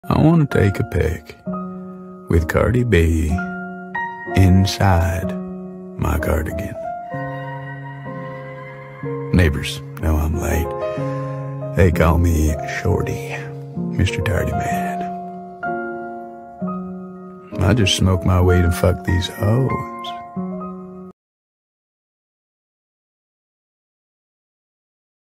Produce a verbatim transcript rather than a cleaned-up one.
I wanna take a pic with Cardi B inside my cardigan. Neighbors know I'm late. They call me Shorty, Mister Tardy Man. I just smoke my weed and fuck these hoes.